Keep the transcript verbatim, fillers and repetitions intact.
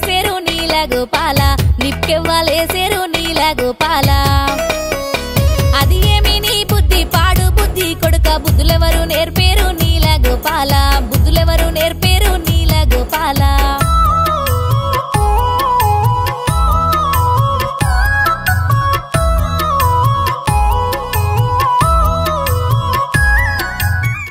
నిప్కెవ్వాలేసేరు నీల గోపాల నిప్కెవ్వాలేసేరు నీల గోపాల అది ఏమి నీ బుద్ధి పాడు బుద్ధి కొడుక బుద్ధులెవరు నేర్పేరు నీల గోపాల